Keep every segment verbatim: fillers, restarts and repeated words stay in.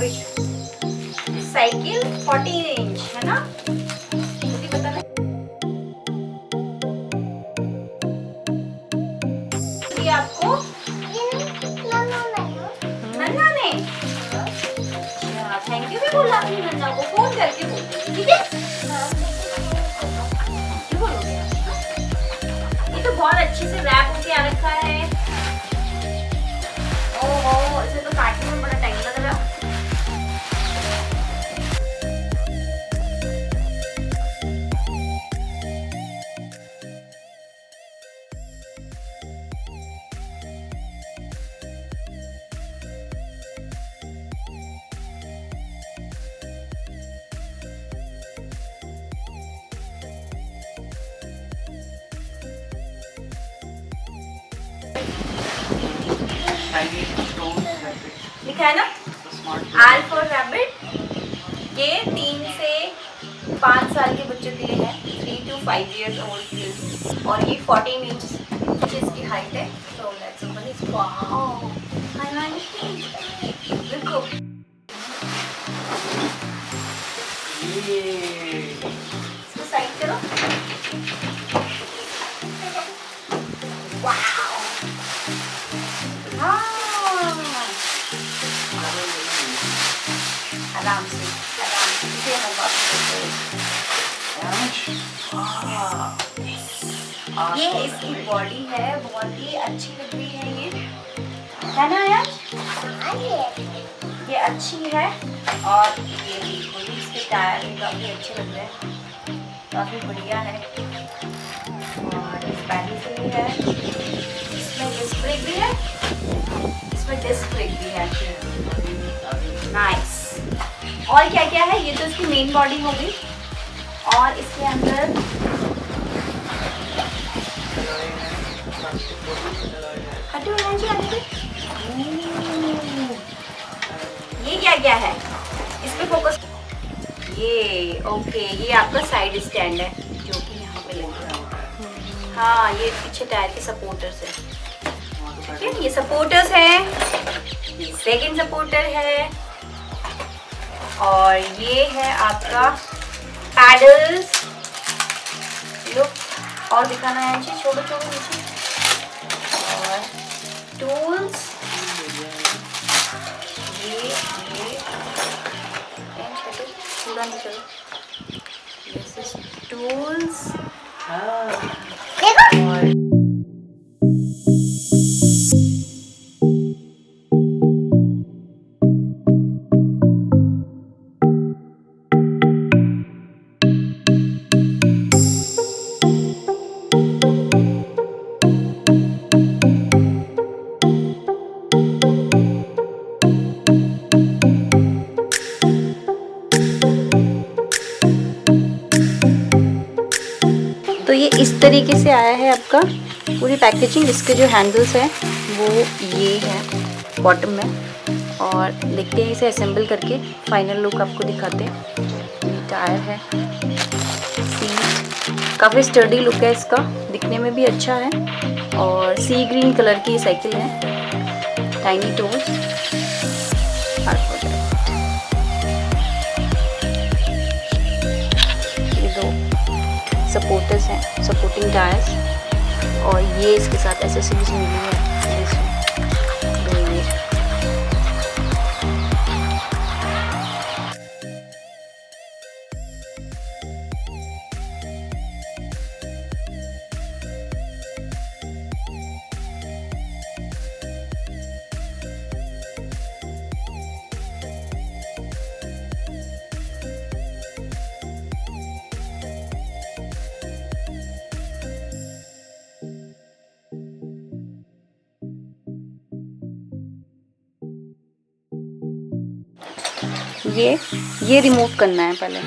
Rabbit cycle fourteen inch है ना, मुझे पता नहीं ये आपको नन्ना ने अच्छा थैंक यू भी बोला अपनी नन्ना को, फोन करके बोल ठीक है। क्यों बोलोगे? ये तो बहुत अच्छे से रैप होके आ रखा है। ओहो इसे तो काटने में बड़ा टाइम लग रहा है। लिखा है ना आल फॉर रैबिट। ये तीन से पाँच साल के बच्चों के लिए है, three two five years old kids, और ये फोर्टीन इंच इसकी हाइट है। तो लेट्स ओपन दिस। वाओ देखो इसको साइड करो। वाओ आराम से आराम से इसे हम वापस ये इसकी बॉडी है, बहुत ही अच्छी लग रही है ये, है ना यार? ये अच्छी है और ये बिल्कुल इसके टायर भी काफ़ी अच्छे लग रहे हैं, काफ़ी बढ़िया है। और इस बैटरी से भी है, इसमें डिस्क ब्रेक भी है, इसमें डिस्क ब्रेक भी है। नाइस। और क्या क्या है? ये तो इसकी मेन बॉडी होगी और इसके अंदर हटो जी आगे। ये क्या क्या है? इस पे फोकस। ये ओके, ये आपका साइड स्टैंड है जो कि यहाँ पे लग रहा है। हाँ ये पीछे टायर के सपोर्टर्स है। ठीक है, ये सपोर्टर्स है, सेकंड सपोर्टर है, और ये है आपका पैडल्स। लुक और दिखाना है जी, छोड़ो छोड़ो नीचे। और टूल्स, ये ये पूरा नहीं चलो, दिस इज टूल्स। और तो ये इस तरीके से आया है आपका पूरी पैकेजिंग। इसके जो हैंडल्स हैं वो ये है बॉटम में, और देखते हैं इसे असेंबल करके फाइनल लुक आपको दिखाते हैं। ये टायर है, सीट, काफ़ी स्टर्डी लुक है इसका, दिखने में भी अच्छा है। और सी ग्रीन कलर की साइकिल है, टाइनी टूल्स। सपोर्टर्स हैं, सपोर्टिंग टायर्स, और ये इसके साथ एसेसरीज मिली है। ये ये रिमूव करना है पहले।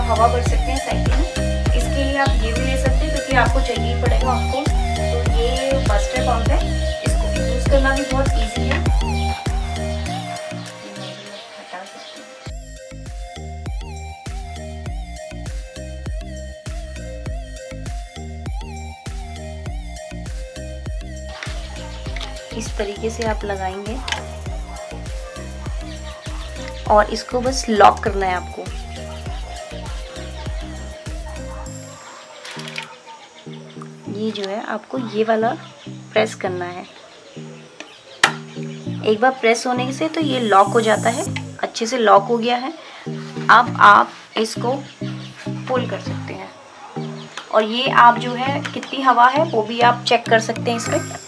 हवा भर सकते हैं साइकिल में। इसके लिए आप ये भी ले सकते हैं क्योंकि आपको चाहिए ही पड़ेगा आपको। तो ये बस्टर पंप है, इसको यूज़ करना भी बहुत ईजी है। हटा सकते हैं। इस तरीके से आप लगाएंगे और इसको बस लॉक करना है आपको। ये जो है आपको ये वाला प्रेस करना है। एक बार प्रेस होने से तो ये लॉक हो जाता है, अच्छे से लॉक हो गया है। अब आप इसको पुल कर सकते हैं और ये आप जो है कितनी हवा है वो भी आप चेक कर सकते हैं इसमें।